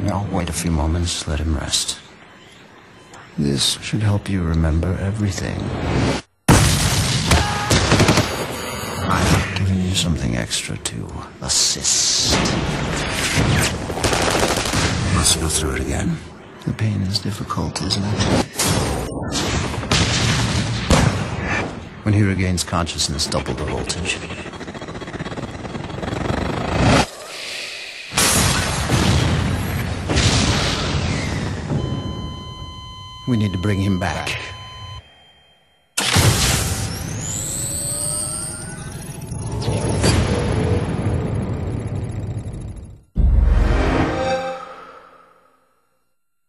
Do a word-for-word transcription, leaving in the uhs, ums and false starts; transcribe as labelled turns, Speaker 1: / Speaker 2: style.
Speaker 1: Now, wait a few moments, let him rest. This should help you remember everything. I've given you something extra to assist. Let's go through it again. The pain is difficult, isn't it? When he regains consciousness, double the voltage. We need to bring him back.